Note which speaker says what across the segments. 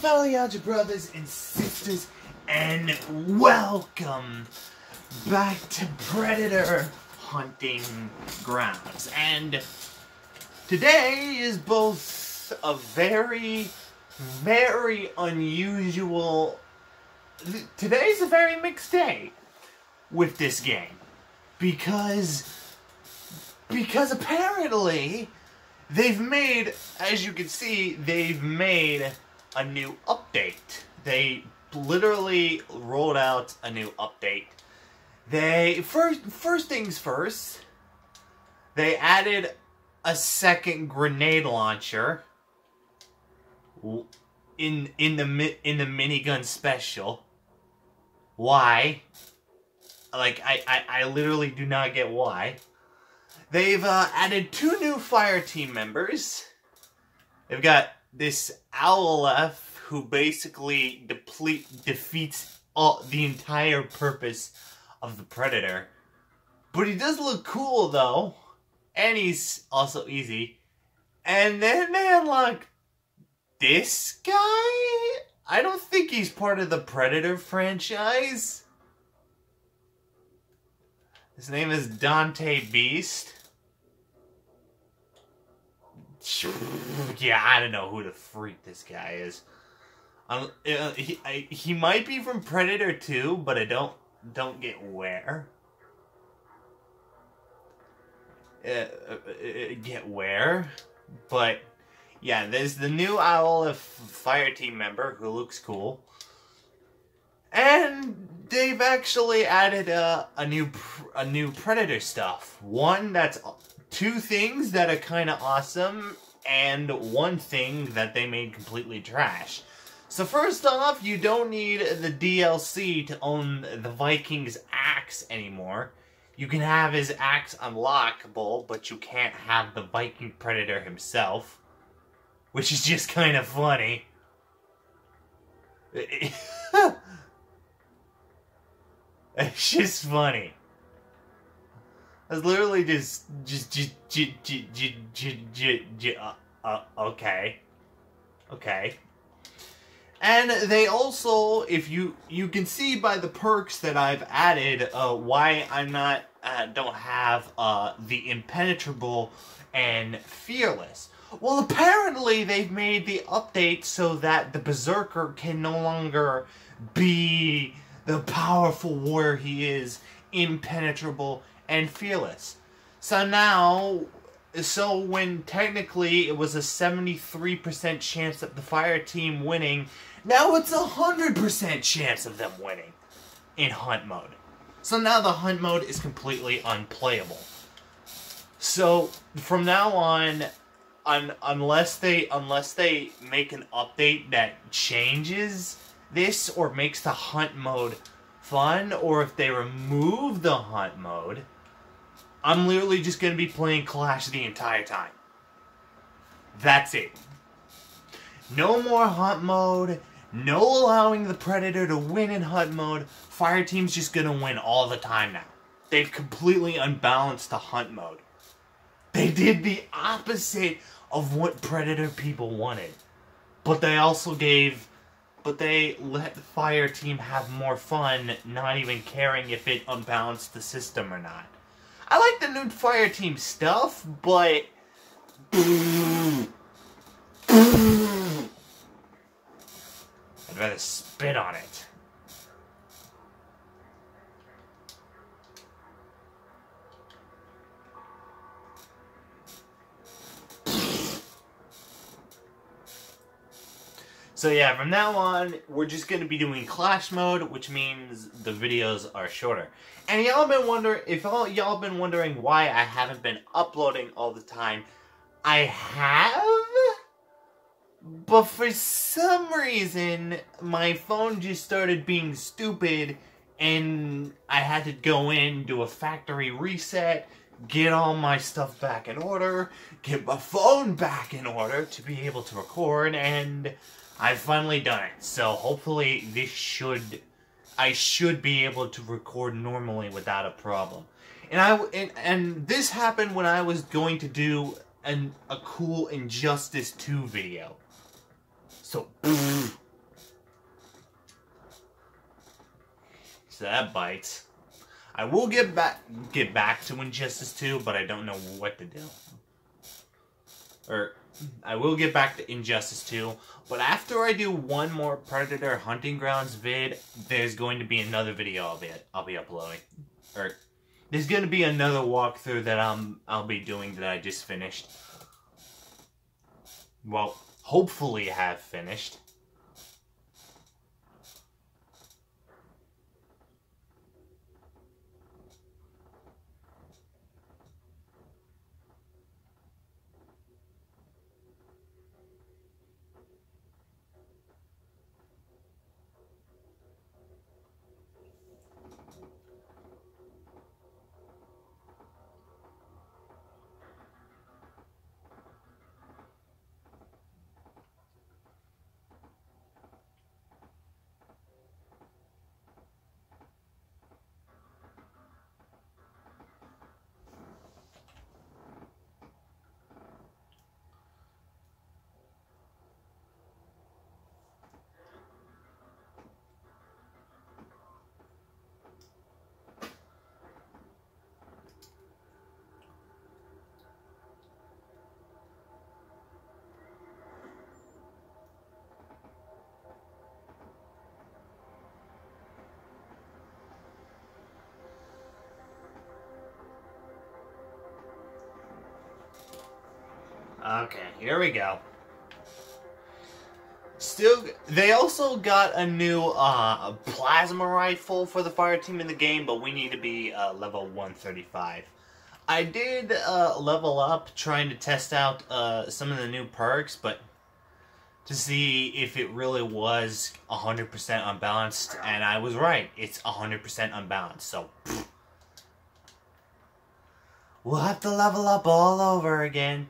Speaker 1: fellow Algebra brothers and sisters, and welcome back to Predator Hunting Grounds. And today is both a very unusual... Today's a very mixed day with this game. Because apparently they've made, as you can see, they've made a new update. They literally rolled out a new update. They first things first, they added a second grenade launcher in the minigun special. Why? Like, I literally do not get why. They've added 2 new fire team members. They've got this Owlef who basically defeats the entire purpose of the Predator. But he does look cool though. And he's also easy. And then they unlock this guy? I don't think he's part of the Predator franchise. His name is Dante Beast. Yeah, I don't know who the freak this guy is. He might be from Predator 2, but I don't get where. But yeah, there's the new Owl fire team member who looks cool. And they've actually added a new Predator stuff. One that's 2 things that are kind of awesome, and 1 thing that they made completely trash. So first off, you don't need the DLC to own the Viking's axe anymore. You can have his axe unlockable, but you can't have the Viking Predator himself, which is just kind of funny. It's just funny. It's literally okay. And they also, if you can see by the perks that I've added, why I'm not, don't have the impenetrable and fearless. Well, apparently they've made the update so that the Berserker can no longer be the powerful warrior he is, impenetrable and fearless. So now, when technically it was a 73% chance of the fire team winning, now it's a 100% chance of them winning in hunt mode. So now the hunt mode is completely unplayable. So from now on, unless they make an update that changes this or makes the hunt mode fun, or if they remove the hunt mode, I'm literally just going to be playing Clash the entire time. That's it. No more hunt mode, no allowing the Predator to win in hunt mode. Fire team's just going to win all the time now. They've completely unbalanced the hunt mode. They did the opposite of what Predator people wanted. But they also they let the fire team have more fun, not even caring if it unbalanced the system or not. I like the new fire team stuff, but I'd rather spit on it. So yeah, from now on, we're just going to be doing Clash mode, which means the videos are shorter. And y'all been wondering, if y'all been wondering why I haven't been uploading all the time, I have, but for some reason, my phone just started being stupid, and I had to go in, do a factory reset, get all my stuff back in order, get my phone back in order to be able to record, and I've finally done it. So hopefully I should be able to record normally without a problem. And this happened when I was going to do a cool Injustice 2 video. So that bites. I will get back to Injustice 2, but I don't know what to do. Or, I will get back to Injustice 2, but after I do one more Predator Hunting Grounds vid, there's going to be another video I'll be uploading. Or, there's going to be another walkthrough that I'll be doing that I just finished. Well, hopefully have finished. Okay, here we go. Still, they also got a new plasma rifle for the fire team in the game, but we need to be level 135. I did level up trying to test out some of the new perks, but to see if it really was 100% unbalanced, and I was right. It's 100% unbalanced, so pfft. We'll have to level up all over again.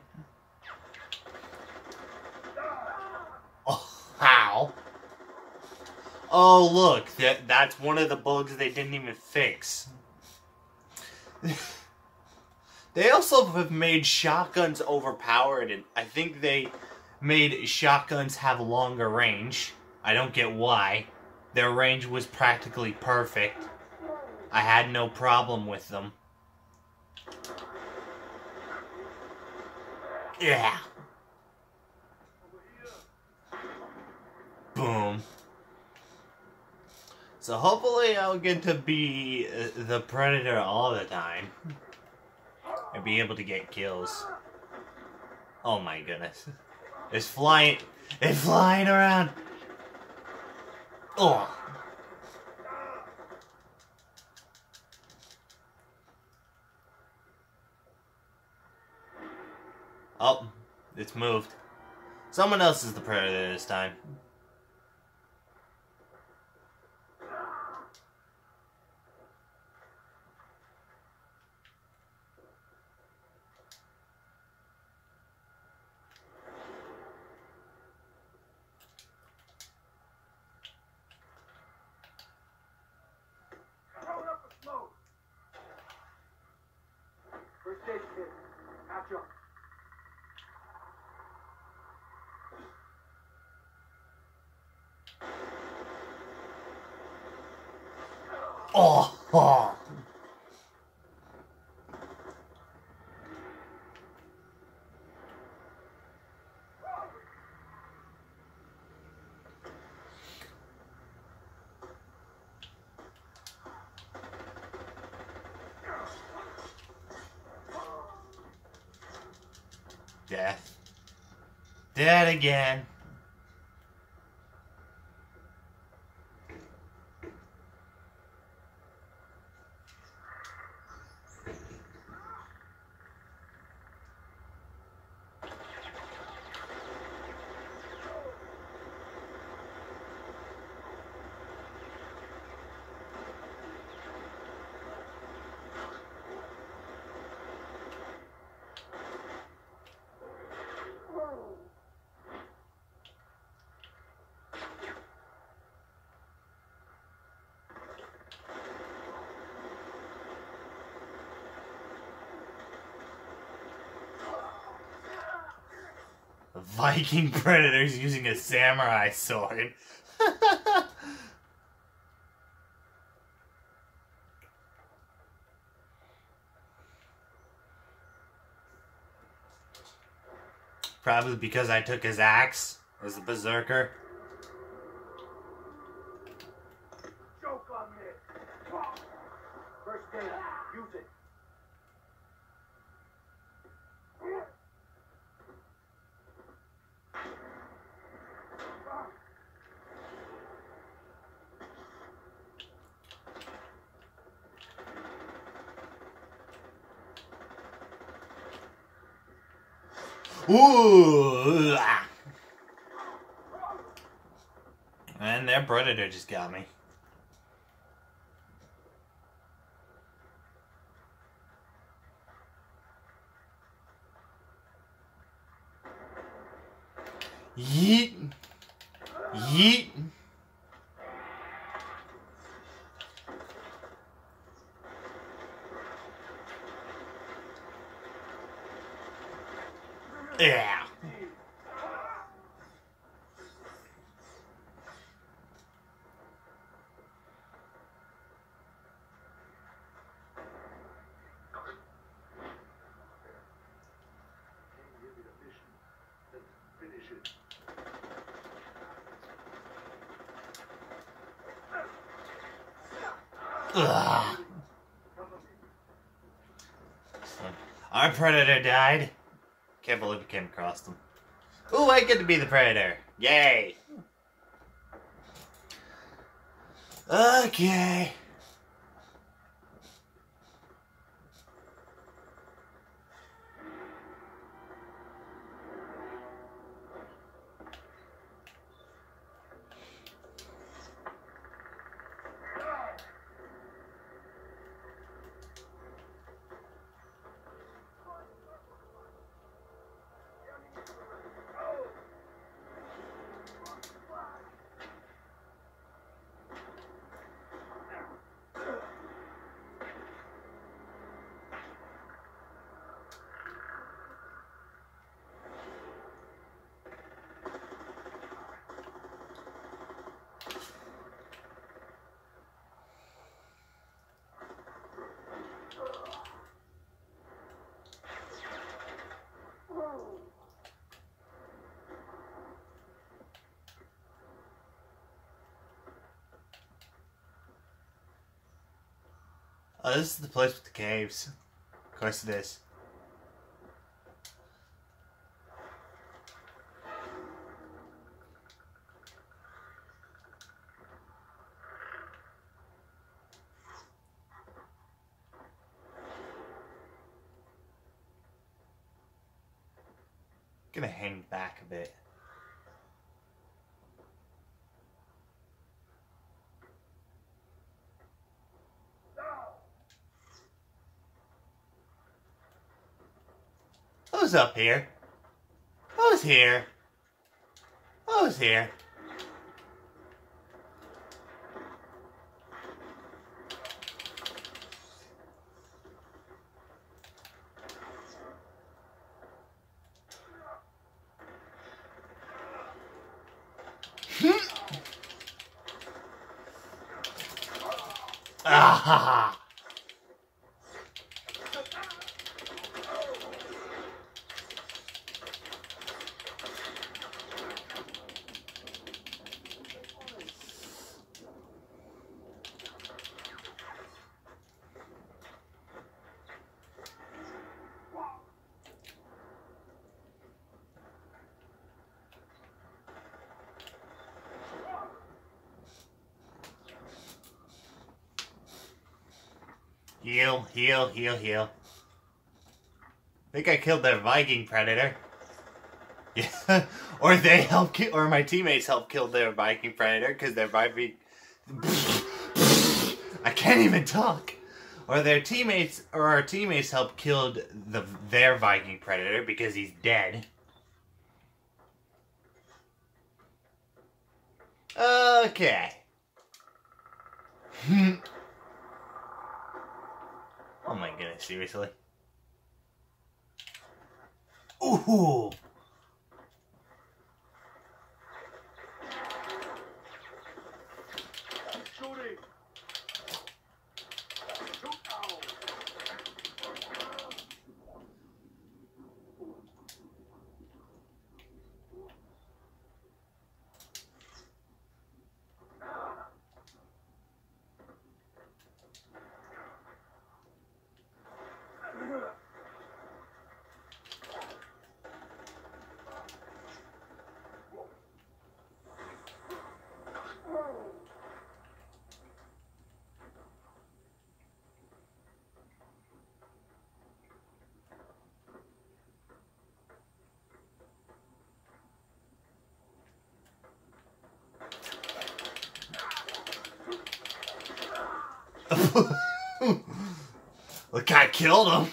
Speaker 1: How? Oh, look, that's one of the bugs they didn't even fix. They also have made shotguns overpowered, and I think they made shotguns have longer range. I don't get why. Their range was practically perfect. I had no problem with them. Yeah. Boom. So hopefully I'll get to be the Predator all the time. And be able to get kills. Oh my goodness. It's flying around. Oh. Oh, it's moved. Someone else is the Predator this time. Oh, oh. Death. Dead again. Viking predators using a samurai sword. probably because I took his axe as a berserker.
Speaker 2: Joke on me. First aid, use it.
Speaker 1: Ooh! And their predator just got me. Yeet! Yeet! Yeah! Ugh. Our predator died. Can't believe we came across them. Ooh, I get to be the predator. Yay. Okay. Oh, this is the place with the caves. Of course it is. Gonna hang back a bit. Who's up here? Who's here? Who's here? Ah ha ha! Heal, heal, heal, heal. I think I killed their Viking predator. Yeah, or they helped kill, or my teammates helped kill their Viking predator because their Viking. I can't even talk. Or their teammates, or our teammates helped kill their Viking predator because he's dead. Okay. Oh my goodness, seriously? Ooh!
Speaker 2: Shooting. Shoot now.
Speaker 1: Look, I killed him.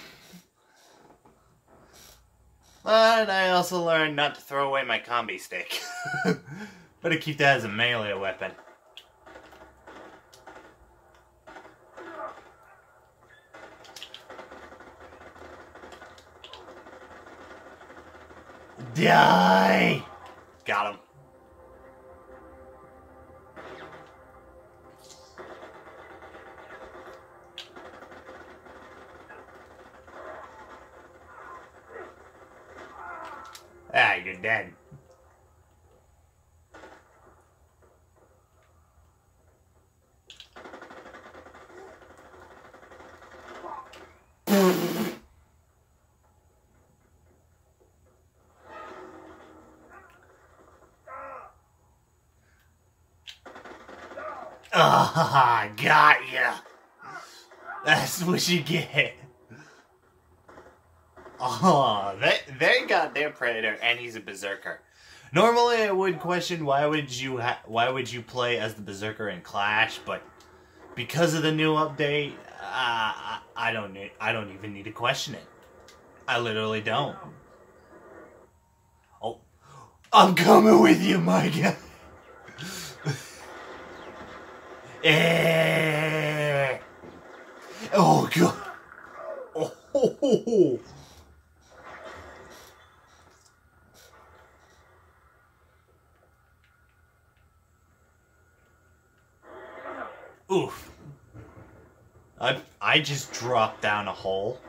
Speaker 1: But I also learned not to throw away my combi stick. Better keep that as a melee weapon. Die! Got him. Ah, you're dead. Ah, got ya. That's what you get. Oh, they got their predator, and he's a berserker. Normally, I would question why would you play as the berserker in Clash, but because of the new update, I don't even need to question it. I literally don't. Oh, I'm coming with you, my guy. Oh god. Oh. Oof. I just dropped down a hole.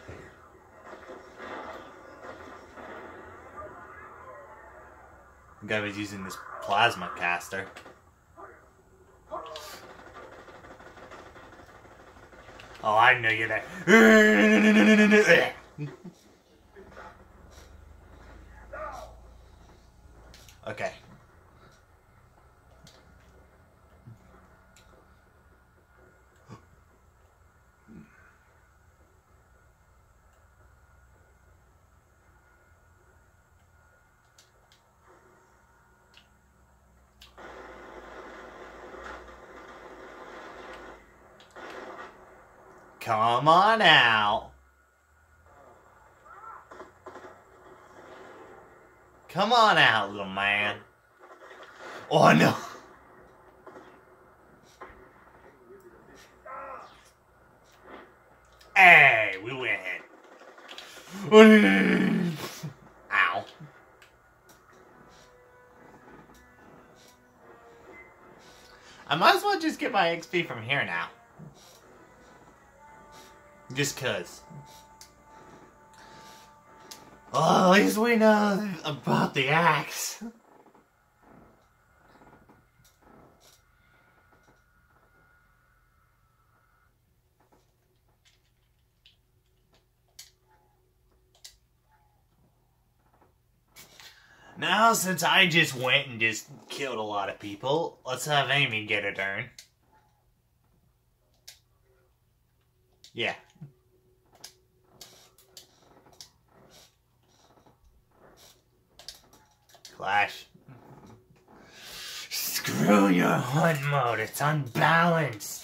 Speaker 1: The guy was using this plasma caster. Oh, I know you're there. Okay. Come on out. Come on out, little man. Oh no. Hey, we win. Ow. I might as well just get my XP from here now. Just cause. Oh, at least we know about the axe. Now, since I just went and just killed a lot of people, let's have Amy get a turn. Yeah. Clash. Screw your hunt mode, it's unbalanced.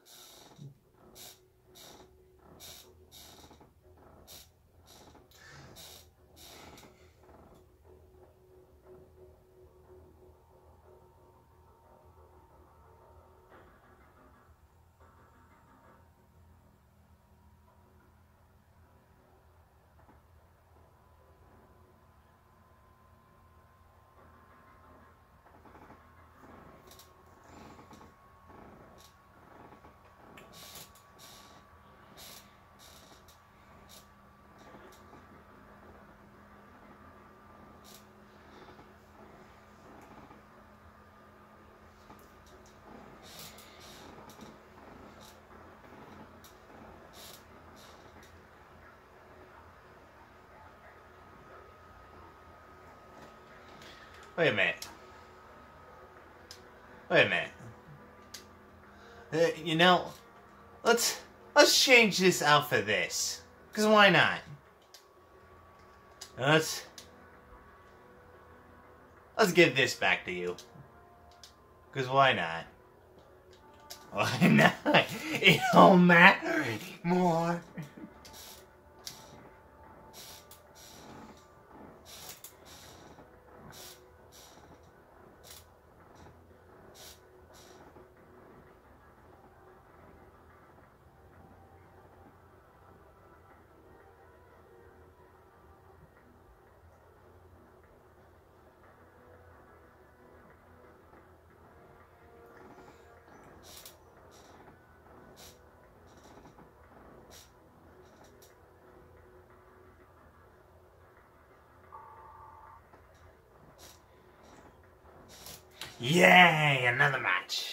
Speaker 1: Wait a minute. Wait a minute. You know, let's change this out for this. Cause why not? Let's give this back to you. Cause why not? Oh, no, it don't matter anymore. Yay, another match.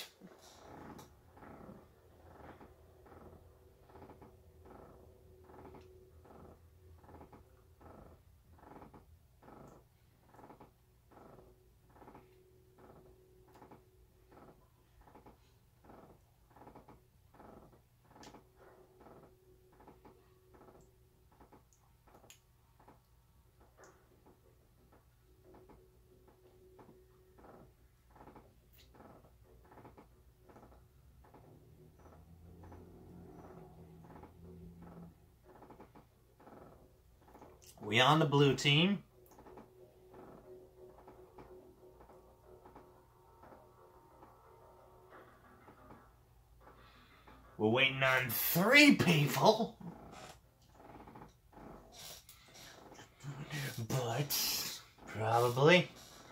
Speaker 1: We on the blue team. We're waiting on 3 people. But probably.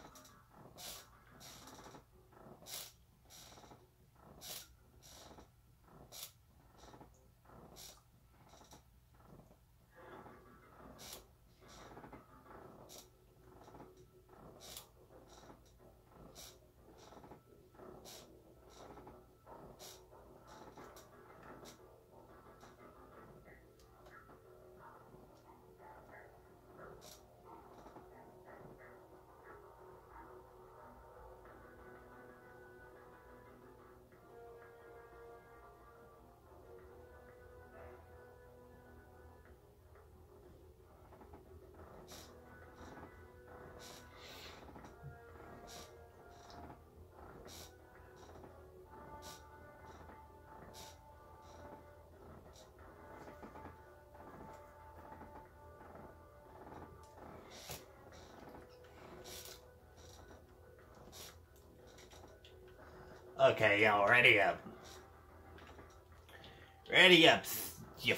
Speaker 1: Okay, y'all, ready up. Ready up, you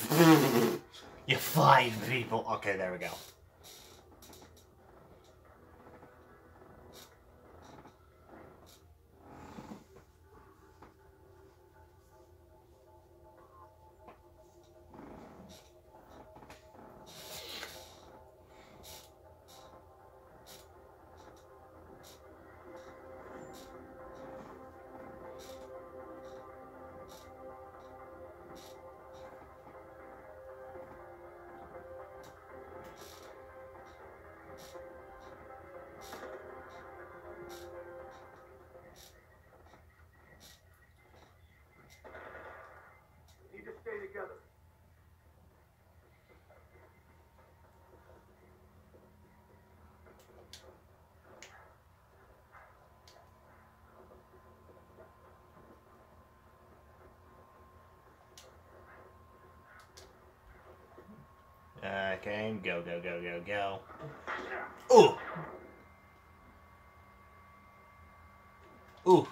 Speaker 1: 5 people. Okay, there we go.
Speaker 2: Need to stay together.
Speaker 1: Okay, go, go, go, go, go. Ooh! Ooh!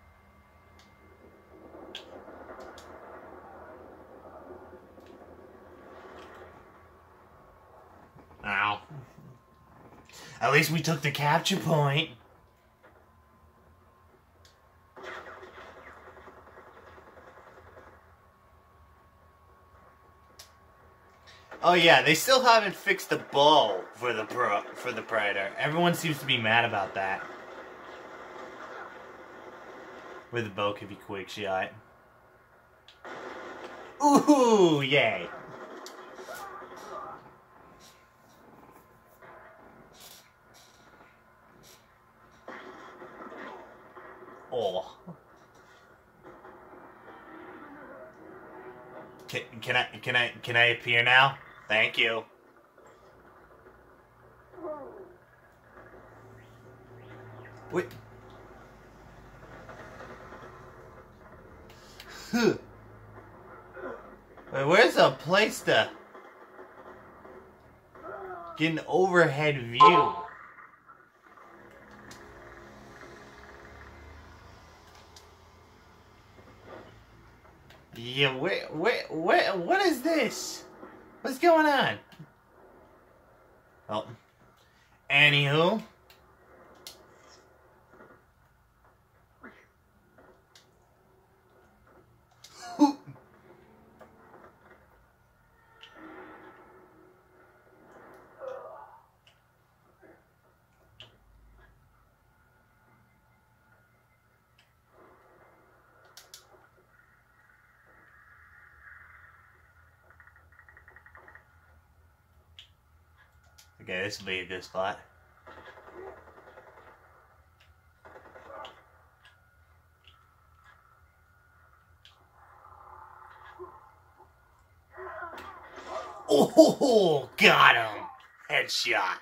Speaker 1: Ow. At least we took the capture point. Oh yeah, they still haven't fixed the bow for the Predator. Everyone seems to be mad about that. Where the bow can be quick shot. Ooh, yay. Oh. Can I appear now? Thank you. Wait. Wait, where's a place to get an overhead view? Yeah, what is this? What's going on? Oh. Anywho. Okay, this will be a good spot. Oh, got him! Headshot.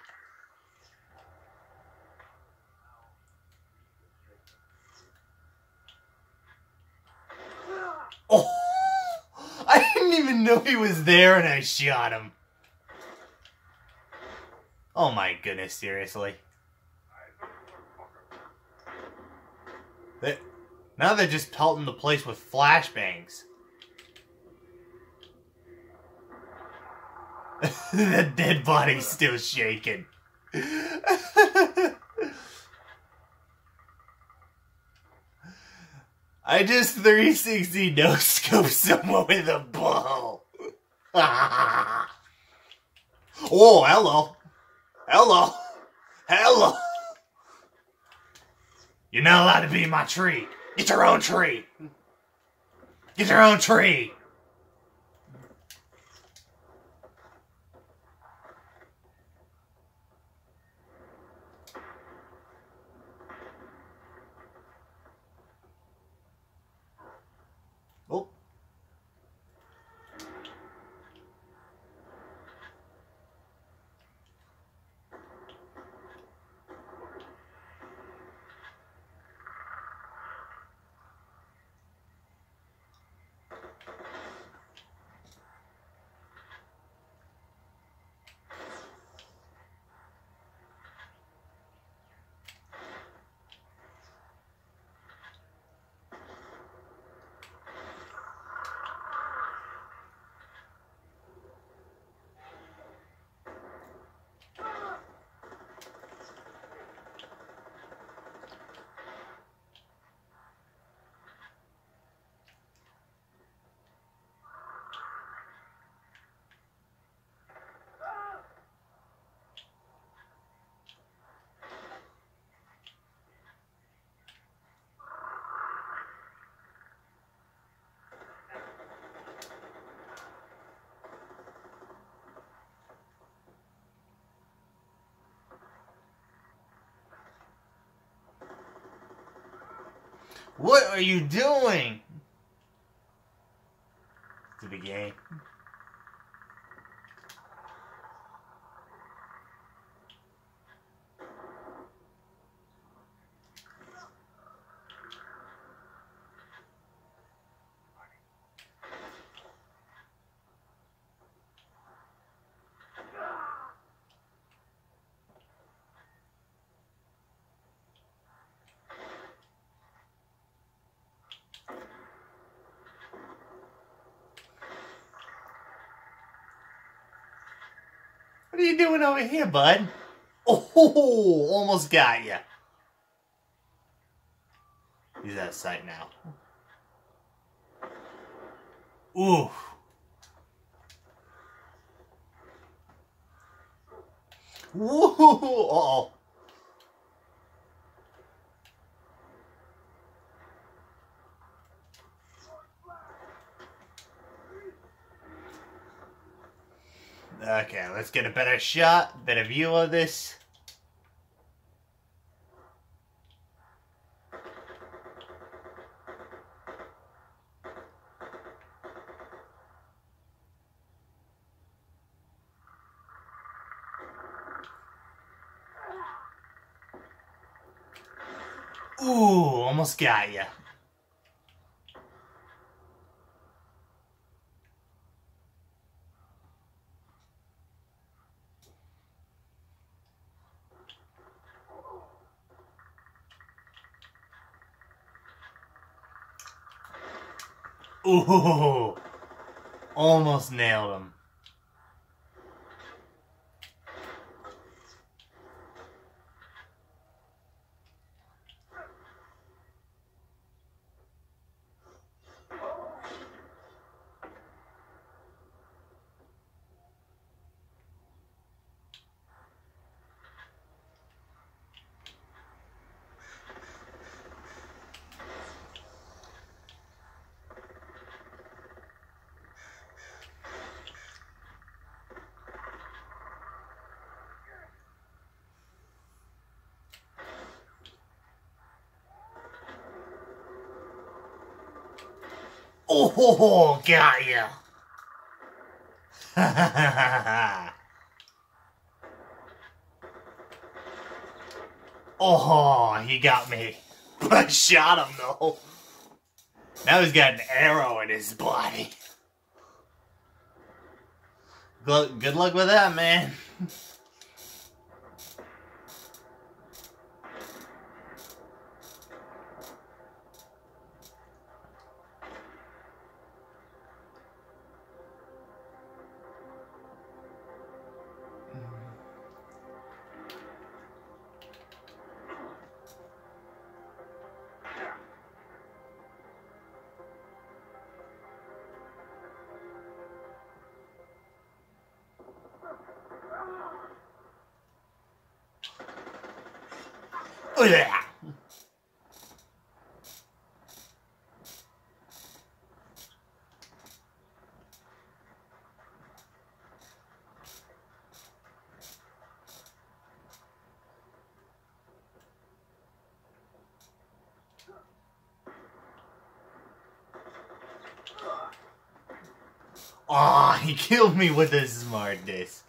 Speaker 1: Oh, I didn't even know he was there and I shot him. Oh my goodness, seriously. Now they're just pelting the place with flashbangs. The dead body's still shaking. I just 360 no-scope someone with a bow. Oh, hello. Hello. Hello. You're not allowed to be in my tree. Get your own tree. Get your own tree. Oh. What are you doing? To the game. What are you doing over here, bud? Oh, almost got ya. He's out of sight now. Ooh. Whoa. Uh-oh. Okay, let's get a better shot, better view of this. Ooh, almost got ya. Ooh. Almost nailed him. Oh, got ya. Oh, he got me. But I shot him though. Now he's got an arrow in his body. Good luck with that, man. Oh, yeah. Aw, he killed me with his smart disc.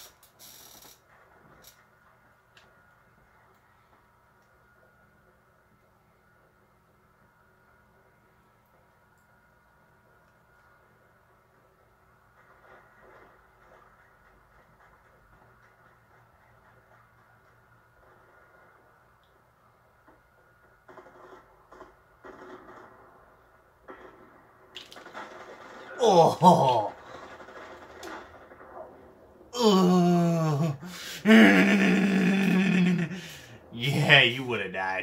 Speaker 1: Oh. Oh. Yeah, you would have died.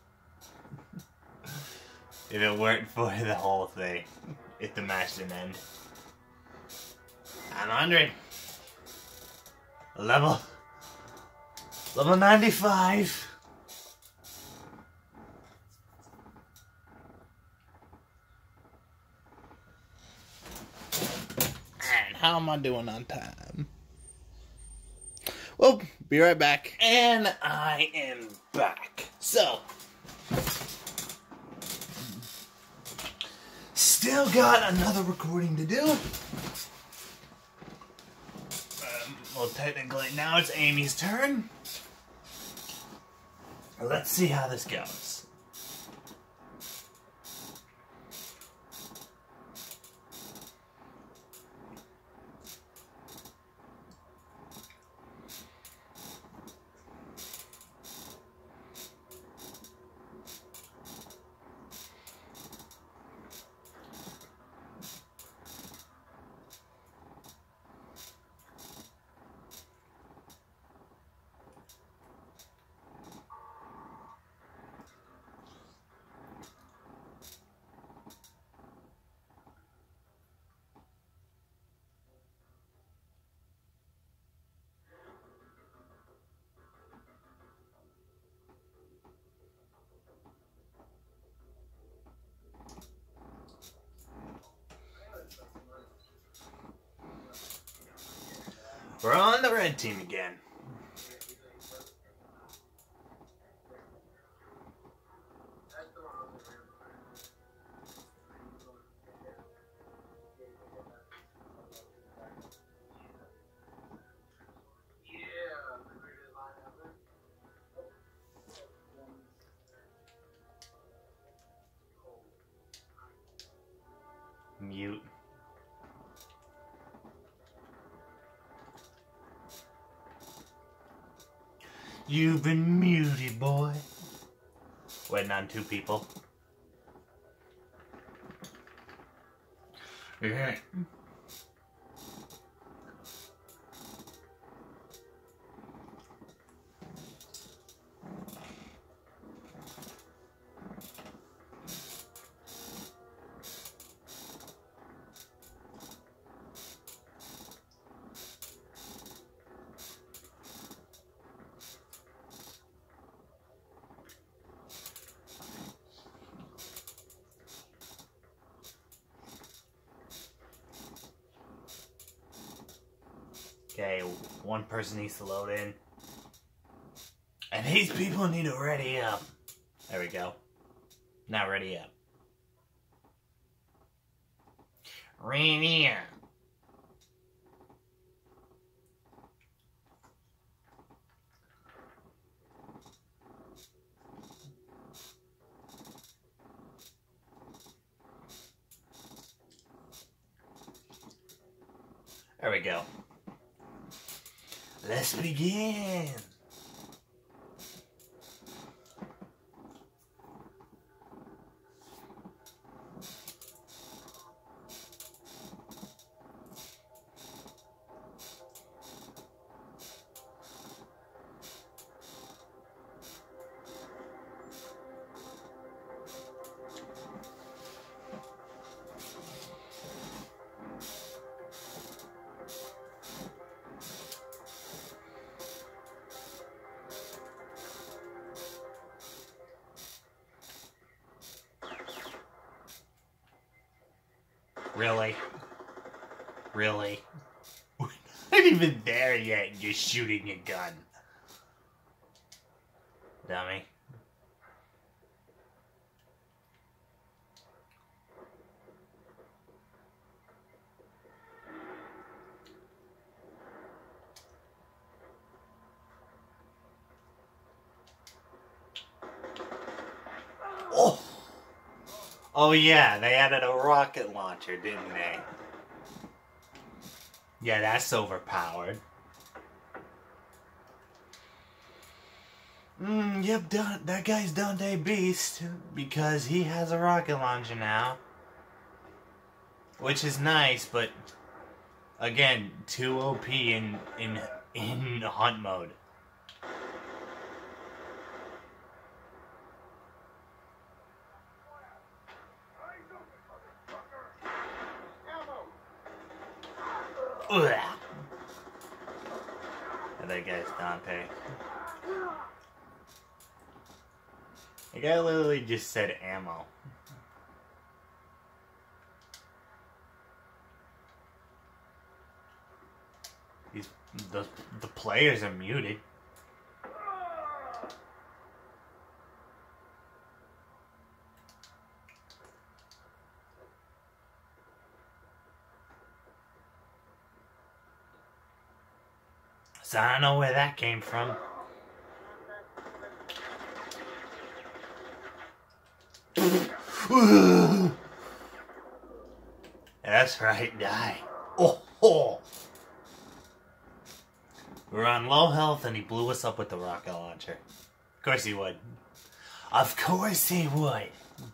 Speaker 1: If it weren't for the whole thing. If the match didn't end. I'm 100. Level 95. And how am I doing on time? Well, be right back. And I am back. So, still got another recording to do. Well, technically, now it's Amy's turn. Let's see how this goes. We're on the red team again. Mute. You've been muted, boy. Waiting on 2 people. Yeah. Okay, one person needs to load in. And these people need to ready up. There we go. Now ready up. Ready up. There we go. Let's begin. Really? Really? We're not even there yet and you're shooting a gun. Dummy. Oh! Oh yeah, they added a rocket launcher, didn't they? Yeah, that's overpowered. Yep, that guy's Dante Beast, because he has a rocket launcher now. Which is nice, but again, too OP in hunt mode. Ugh. And that guy's Dante. The guy literally just said ammo. The players are muted. So I don't know where that came from. That's right, die. Oh, oh. We were on low health and he blew us up with the rocket launcher. Of course he would. Of course he would.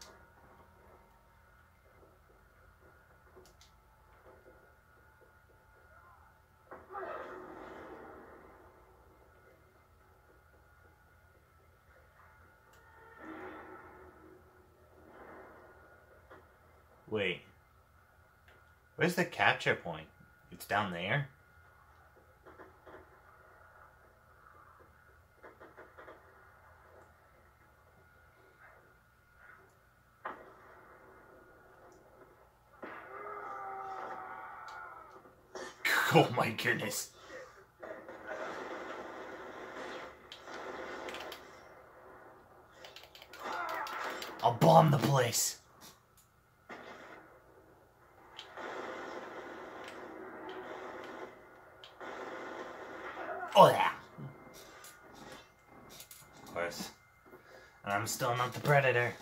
Speaker 1: Wait. Where's the capture point? It's down there? Oh my goodness. I'll bomb the place. Oh yeah. Of course. And I'm still not the predator.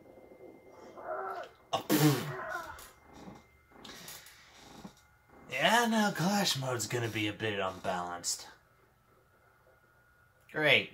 Speaker 1: Yeah, now Clash mode's gonna be a bit unbalanced. Great.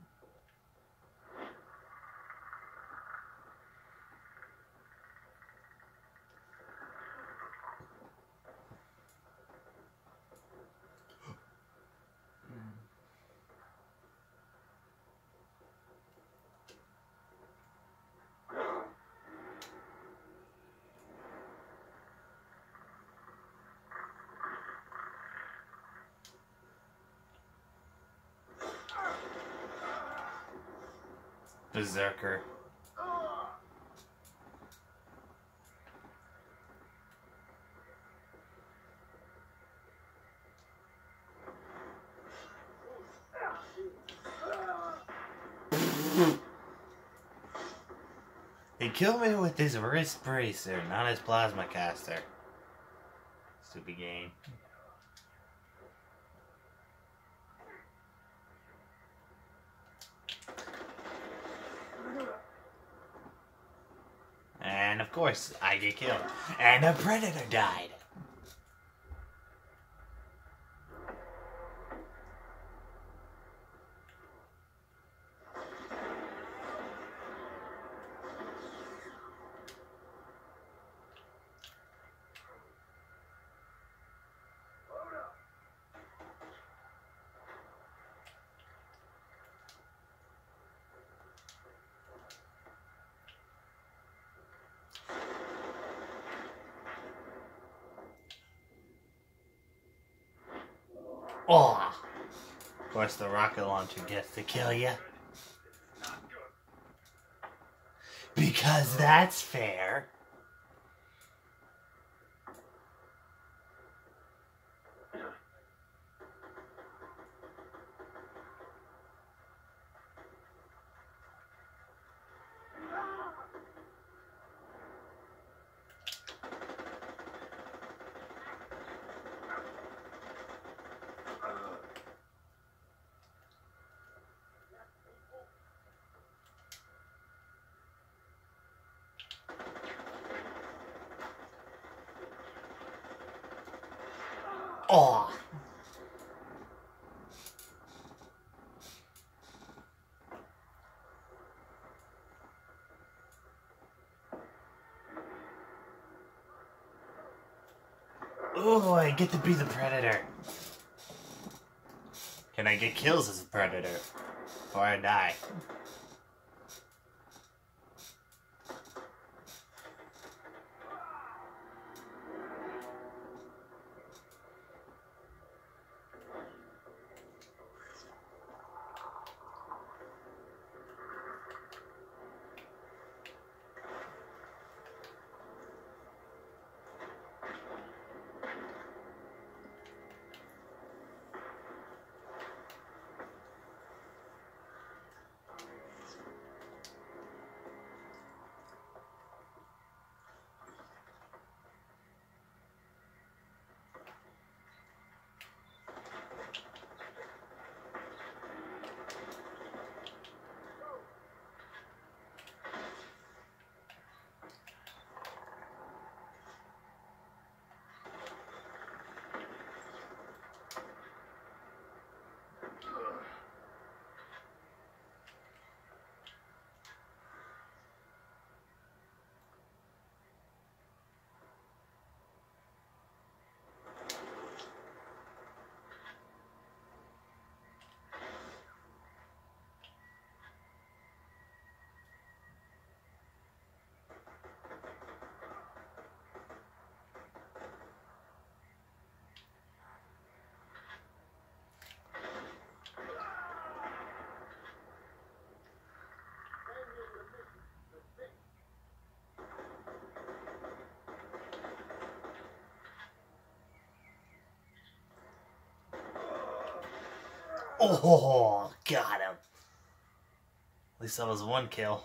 Speaker 1: Berserker. He killed me with his wrist bracer, not his plasma caster. Stupid game. And of course, I get killed. And a predator died. Oh! Of course, the rocket launcher gets to kill you. Because that's fair. Oh! Oh, I get to be the predator. Can I get kills as a predator before I die? Oh, got him. At least that was one kill.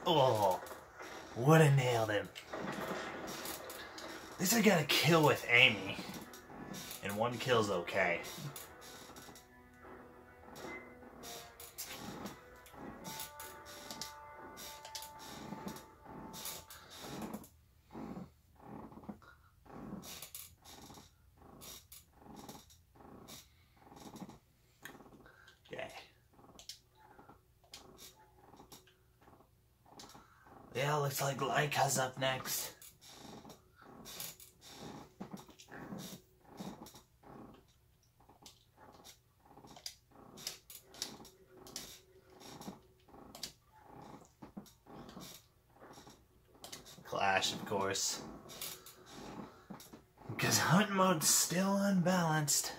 Speaker 1: Oh, would have nailed him. At least I got a kill with Amy. And one kill's okay. Yeah, looks like Laika's up next. Clash, of course. Because hunt mode's still unbalanced.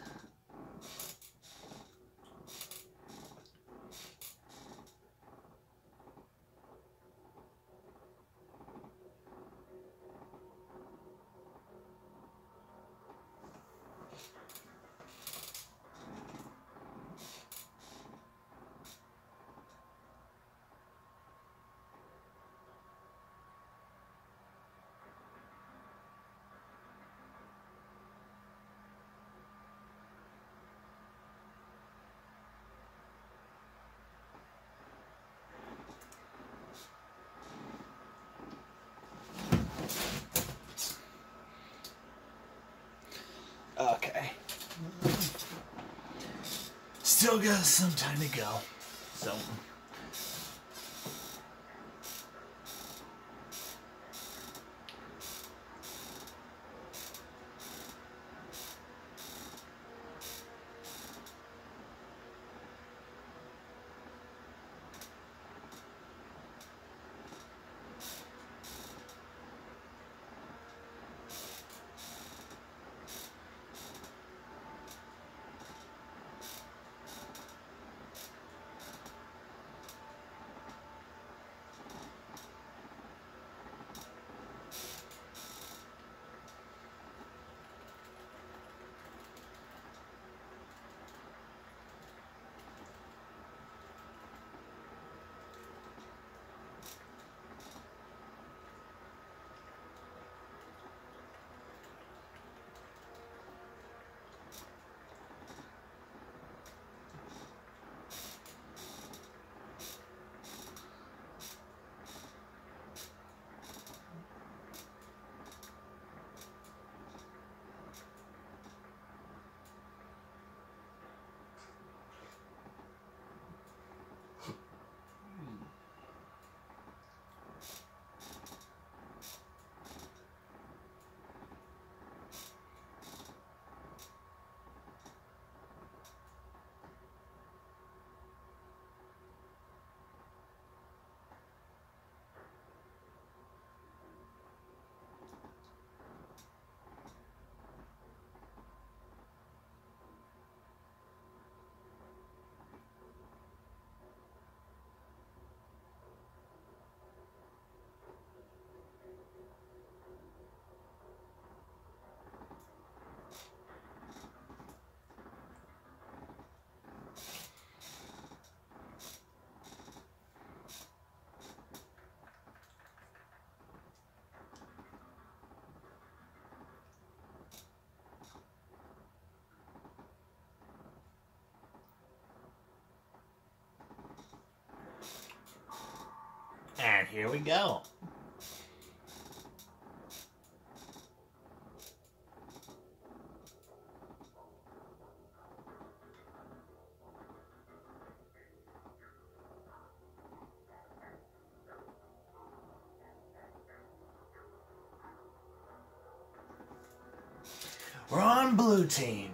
Speaker 1: Okay. Still got some time to go. So. And here we go. We're on blue team.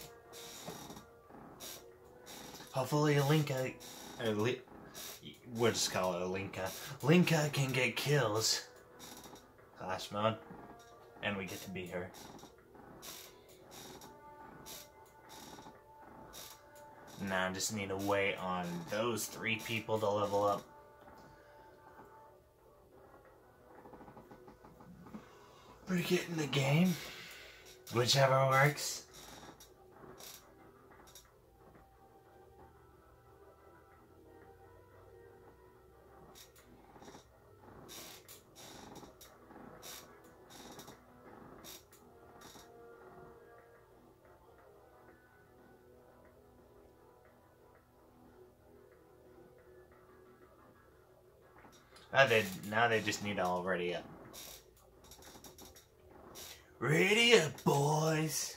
Speaker 1: Hopefully Linka, we'll just call it Linka. Linka can get kills. Clash mode. And we get to beat her. Now I just need to wait on those 3 people to level up. Or to get in the game. Whichever works. Now they just need to all ready up. Ready up, boys.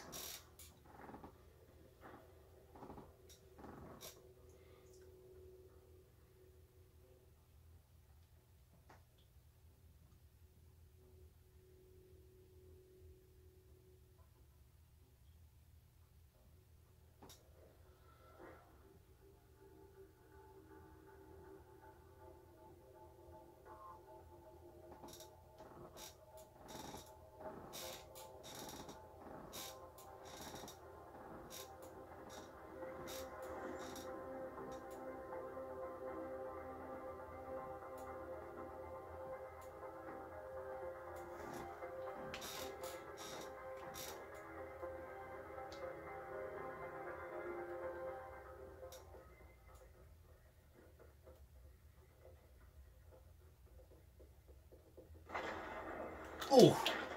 Speaker 1: Ooh.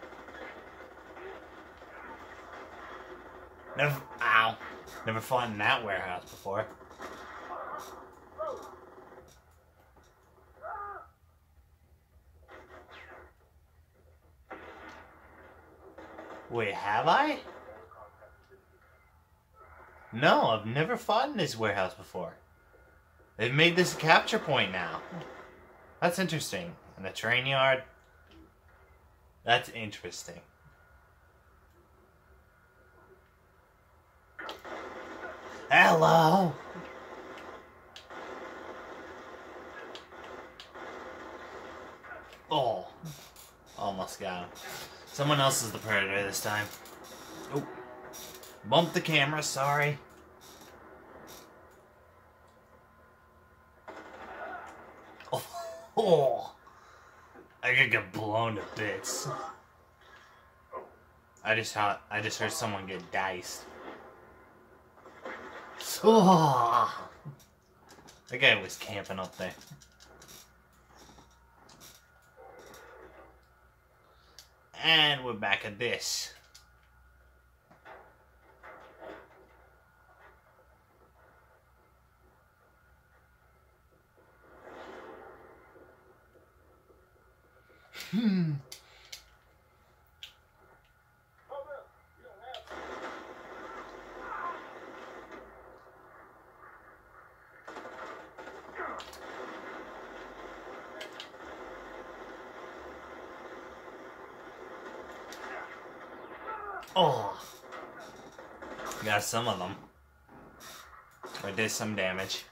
Speaker 1: Never fought in that warehouse before. Wait, have I? No, I've never fought in this warehouse before. They've made this a capture point now. That's interesting. And the train yard. That's interesting. Hello! Oh. Almost got him. Someone else is the predator this time. Oh. Bumped the camera, sorry. Oh. I could get blown to bits. I just heard someone get diced. Oh. That guy was camping up there. And we're back at this. Oh, got some of them. Or did some damage.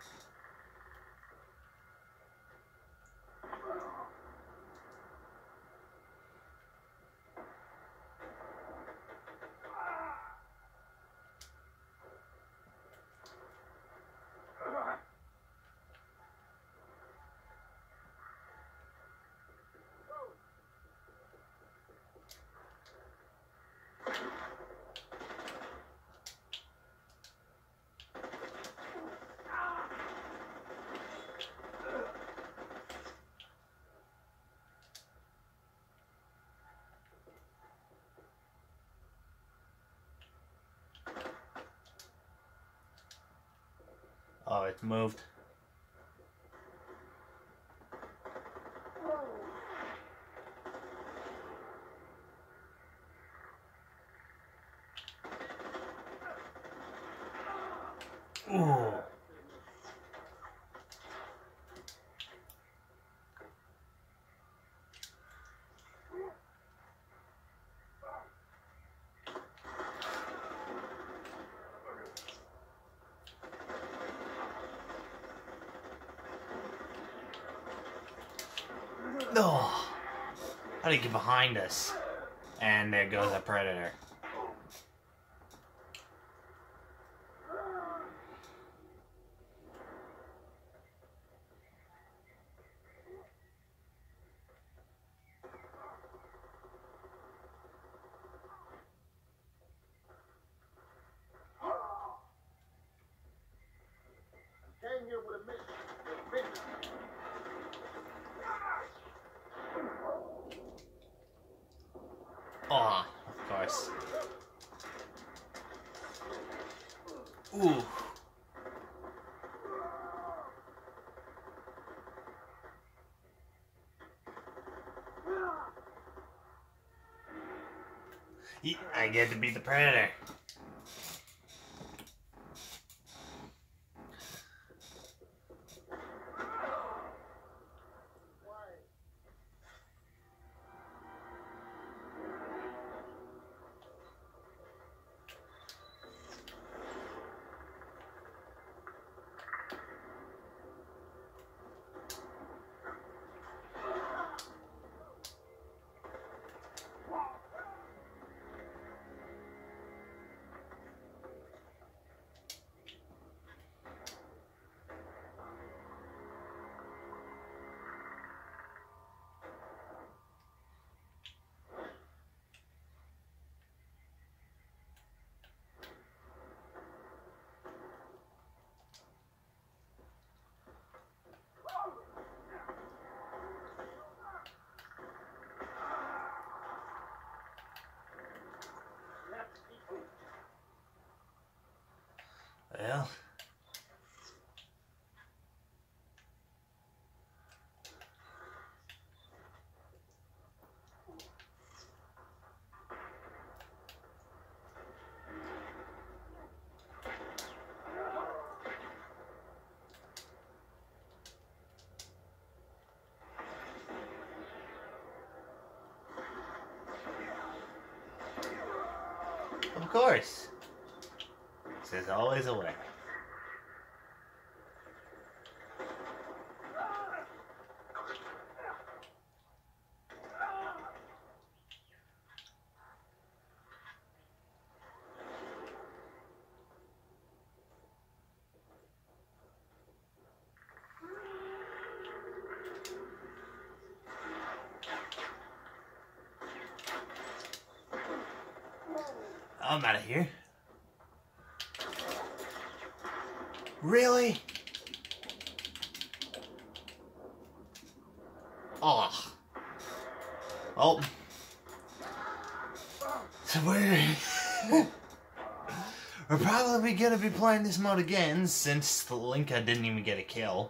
Speaker 1: Oh, it moved. Ooh. Oh, how do you get behind us? And there goes a predator.
Speaker 2: Came here with a mission.
Speaker 1: Oh, of course. Ooh. I get to be the predator. Well, of course. There's always a way. I'm out of here. Really? Oh. Oh. So we're probably gonna be playing this mode again since the Linka didn't even get a kill.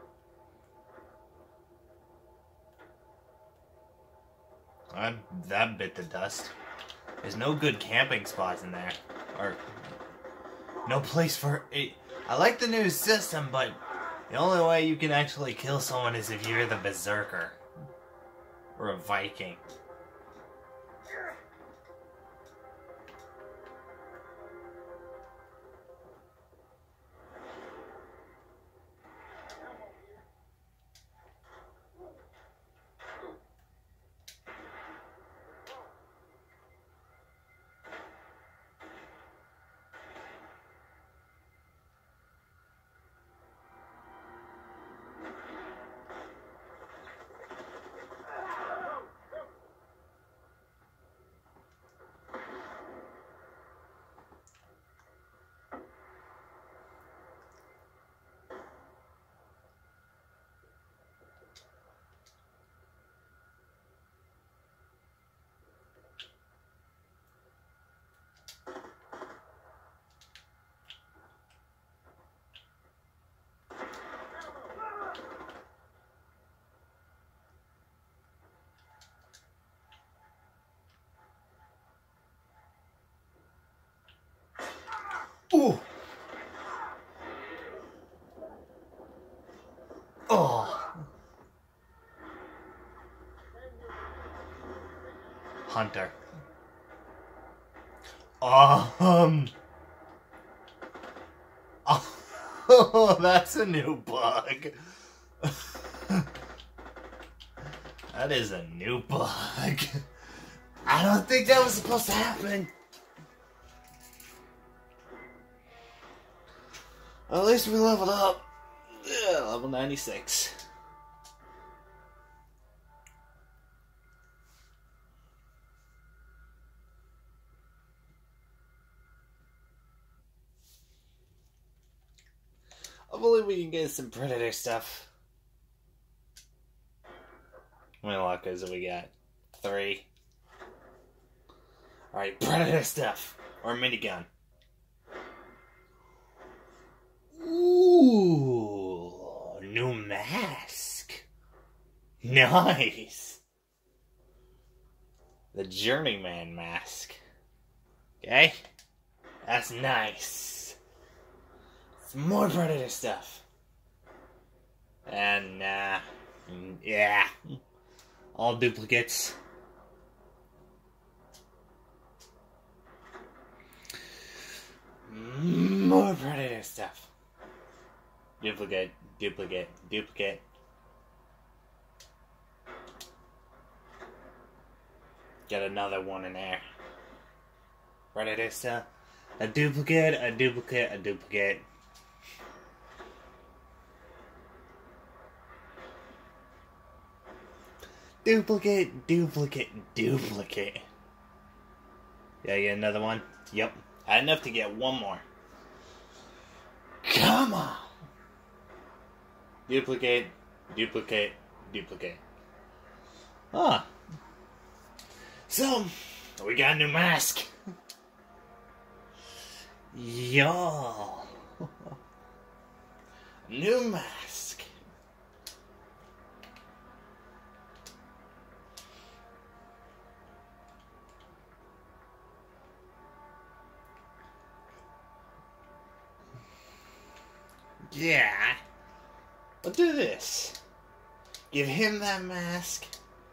Speaker 1: That bit the dust. There's no good camping spots in there. Or no place for it. I like the new system, but the only way you can actually kill someone is if you're the berserker. Or a Viking. Ooh. Oh. Hunter. Oh, that's a new bug. That is a new bug. I don't think that was supposed to happen. Well, at least we leveled up. Yeah, level 96. Hopefully we can get some Predator stuff. How many lockers have we got? 3. Alright, Predator stuff. Or minigun. Ooh, new mask. Nice. The Journeyman mask. Okay? That's nice. Some more predator stuff. And, yeah. All duplicates. More predator stuff. Duplicate, duplicate, duplicate. Get another one in there. Predator stuff. A duplicate, a duplicate, a duplicate. Duplicate, duplicate, duplicate. Yeah, get another one. Yep. Had enough to get one more. Come on! Duplicate, duplicate, duplicate. Ah. So, we got a new mask. Yo. New mask. Yeah. We'll do this. Give him that mask.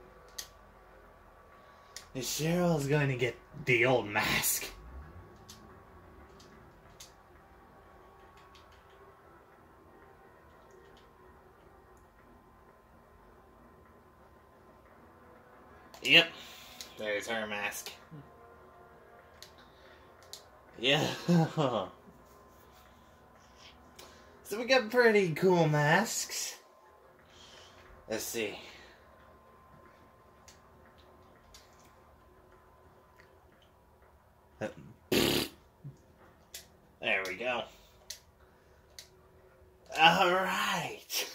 Speaker 1: And Cheryl's going to get the old mask. Yep. There's her mask. Yeah. So we got pretty cool masks. Let's see. There we go. Alright.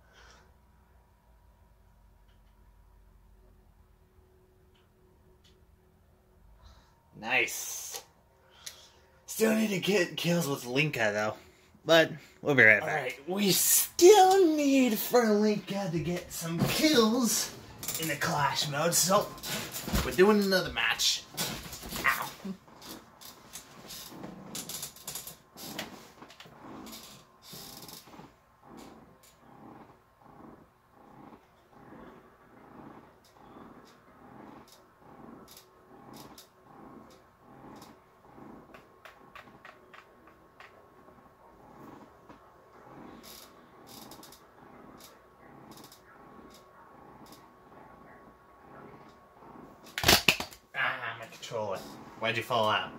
Speaker 1: Nice. Still need to get kills with Linka though. But we'll be right back. Alright, we still need for Linka to get some kills in the clash mode, so we're doing another match. Ow. My controller. Why'd you fall out?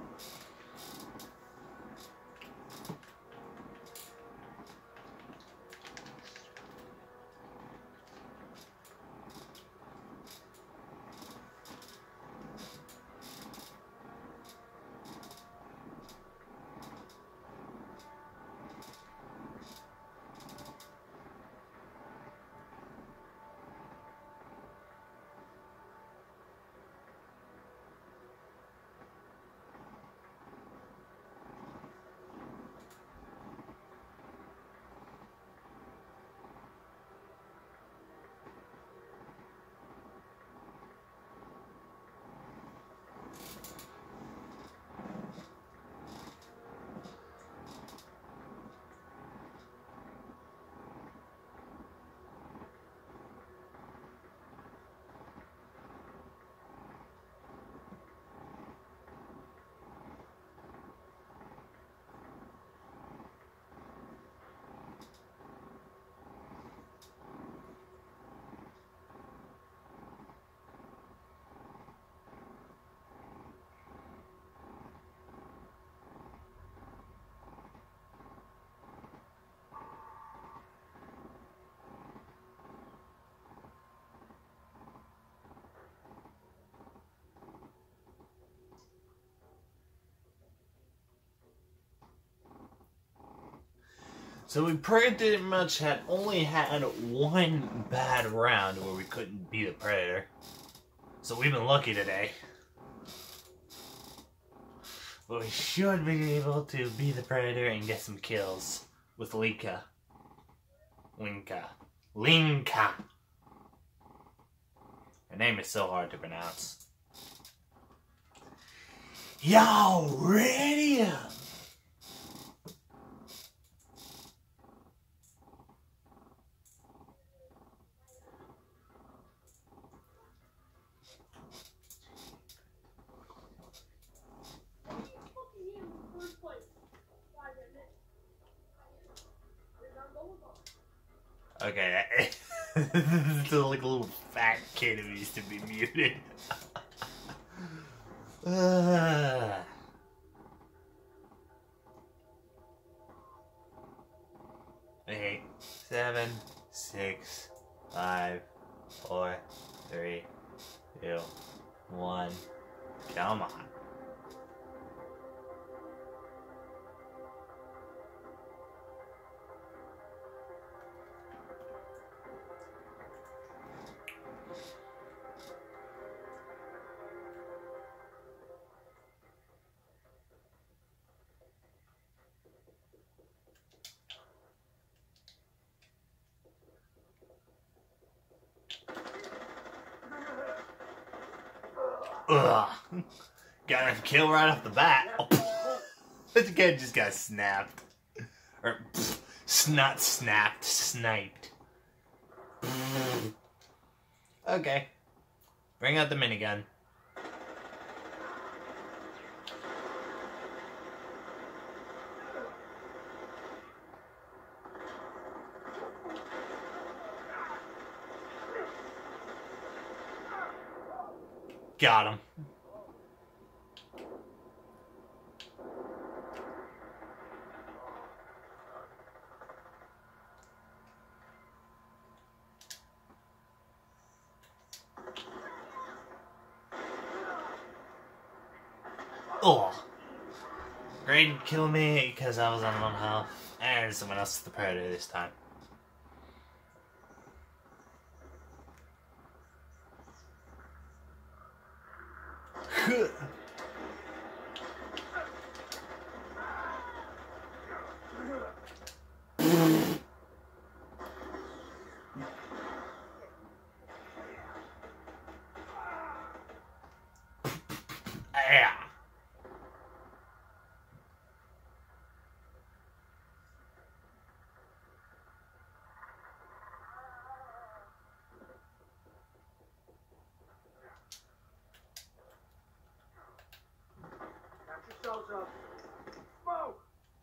Speaker 1: So we pretty much had only had one bad round where we couldn't beat a predator. So we've been lucky today. But we should be able to beat the predator and get some kills with Linka. Linka. Her name is so hard to pronounce. Y'all ready? Okay, that still like a little fat kid who needs to be muted. 8, 7, 6, 5, 4, 3, 2, 1. Come on. Ugh. Got a kill right off the bat. Oh, this guy just got snapped. Or, not snapped, sniped. Okay. Bring out the minigun. Got him. Oh. Great, kill me because I was on 1 health. And someone else is the predator this time. Yeah.
Speaker 2: Got yourselves up. Smoke!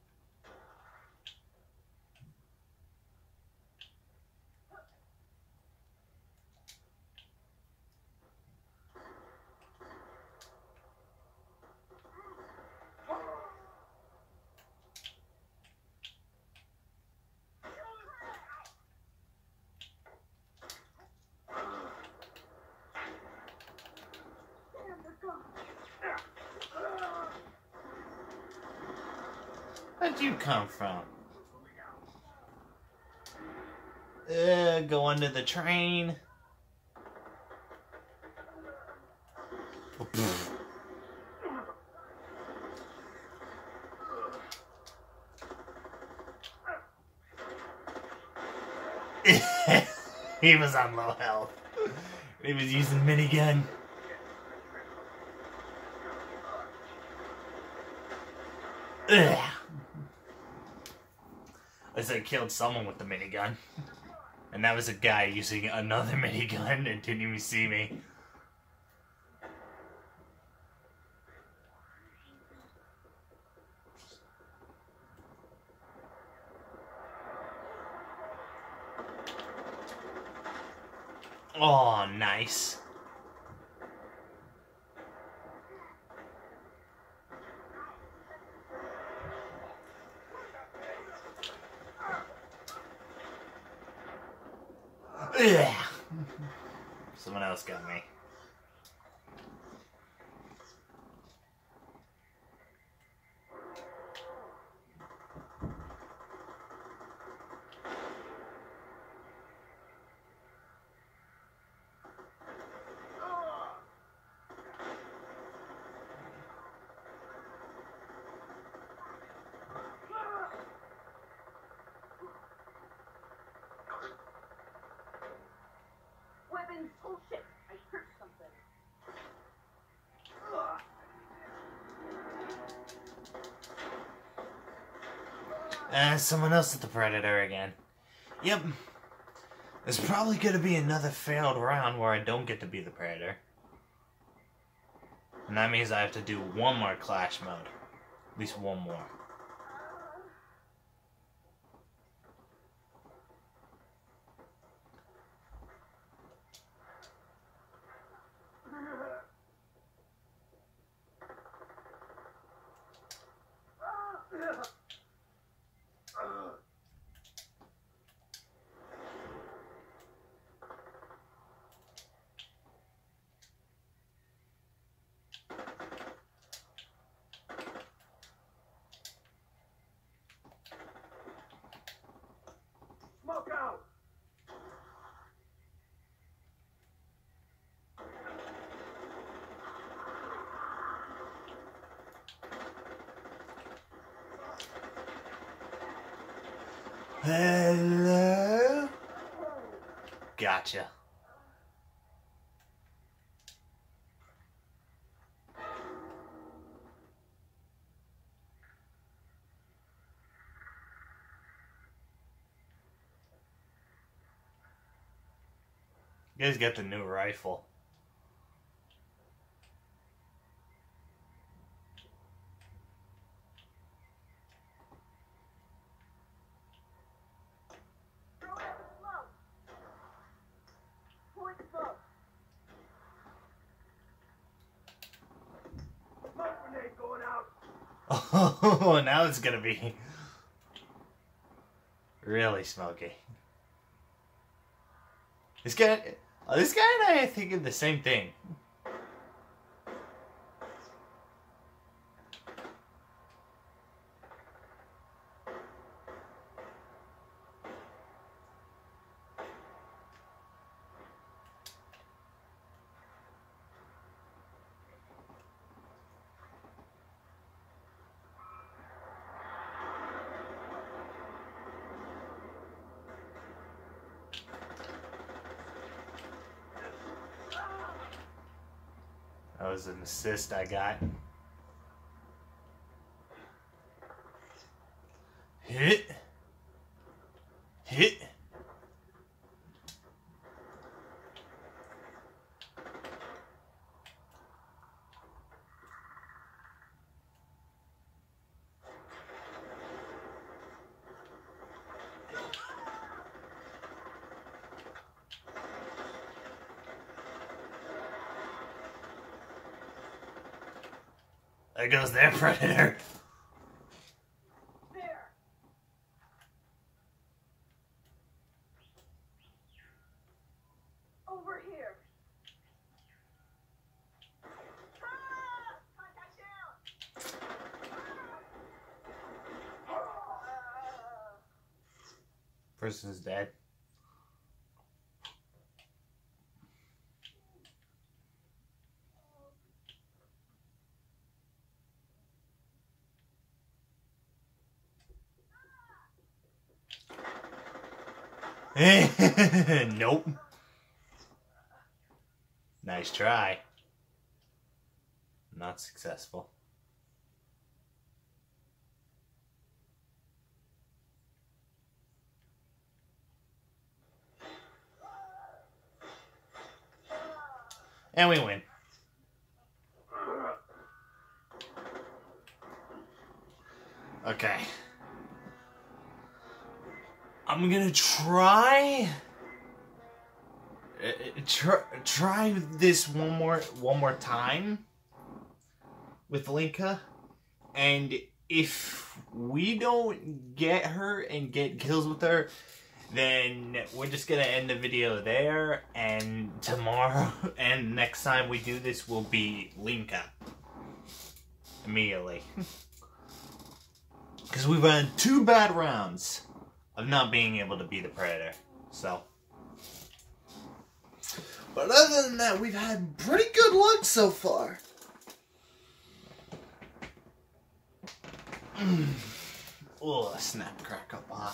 Speaker 1: Where'd you come from? Go under the train. He was on low health. He was using minigun. Ugh. At least I killed someone with the minigun. And that was a guy using another minigun and didn't even see me. Oh, nice. Ugh. Someone else got me.
Speaker 3: Weapons. Oh shit! I hurt something.
Speaker 1: Someone else is the predator again. Yep. There's probably gonna be another failed round where I don't get to be the predator. And that means I have to do one more clash mode. At least one more.
Speaker 2: Smoke out!
Speaker 1: Hello? Gotcha. You guys got the new rifle.
Speaker 2: Throw it at the smoke! Point smoke! Smoke grenade going out!
Speaker 1: Oh, now it's gonna be really smoky. This guy and I are thinking the same thing. That was an assist I got. Hit. Hit. There goes their predator.
Speaker 2: There! Over here! Contact down!
Speaker 1: Person's dead. Nope. Nice try. Not successful. And we win. Okay. I'm gonna try this one more time with Linka, and if we don't get her and get kills with her, then we're just gonna end the video there, and tomorrow and next time we do this will be Linka immediately. Because we've had 2 bad rounds of not being able to be the predator. So. But other than that, we've had pretty good luck so far. Oh, snap, crack up hot.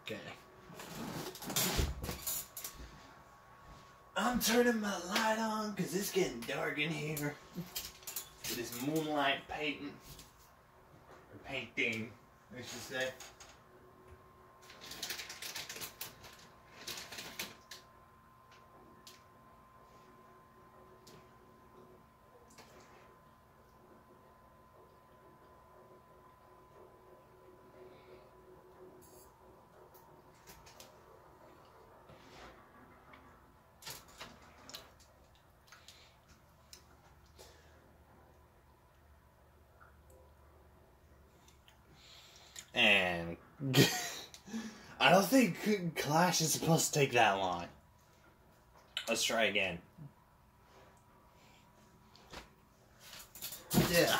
Speaker 1: Okay. I'm turning my light on because it's getting dark in here. This moonlight painting. Or painting, I should say. And I don't think Clash is supposed to take that long. Let's try again. Yeah.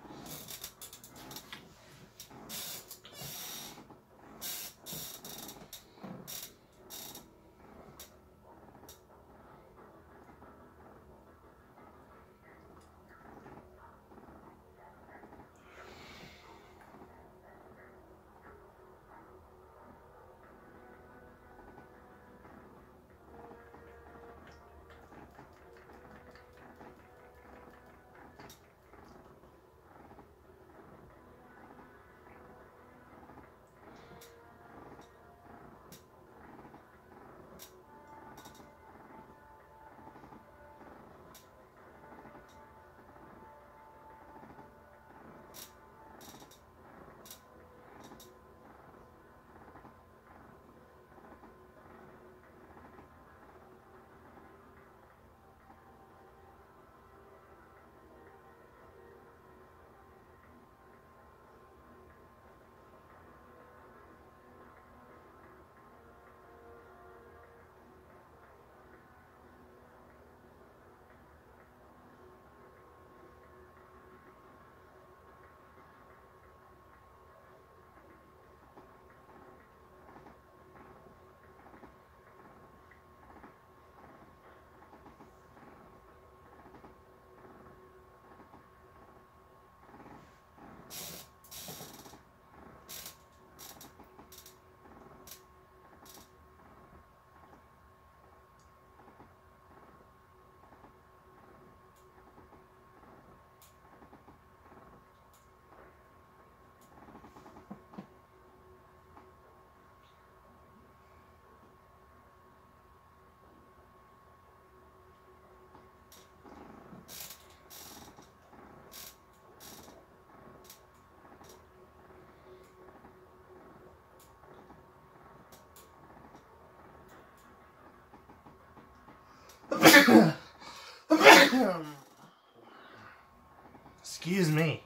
Speaker 1: Excuse me.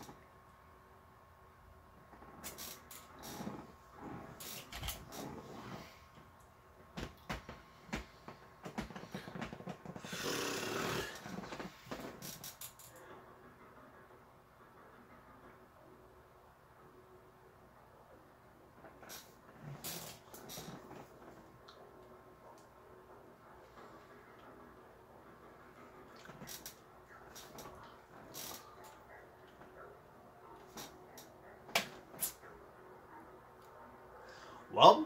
Speaker 1: Well,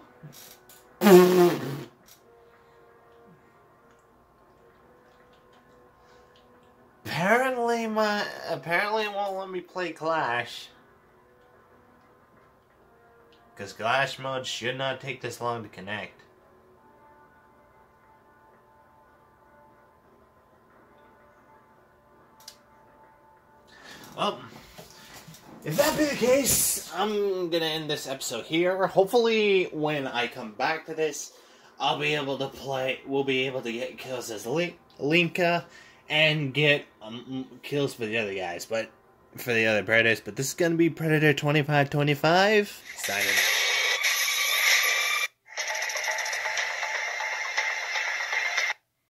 Speaker 1: apparently it won't let me play Clash. Because Clash mode should not take this long to connect. Well, if that be the case, I'm gonna end this episode here. Hopefully, when I come back to this, I'll be able to play. We'll be able to get kills as Linka and get kills for the other guys, but for the other predators. But this is gonna be Predator 2525 signing out.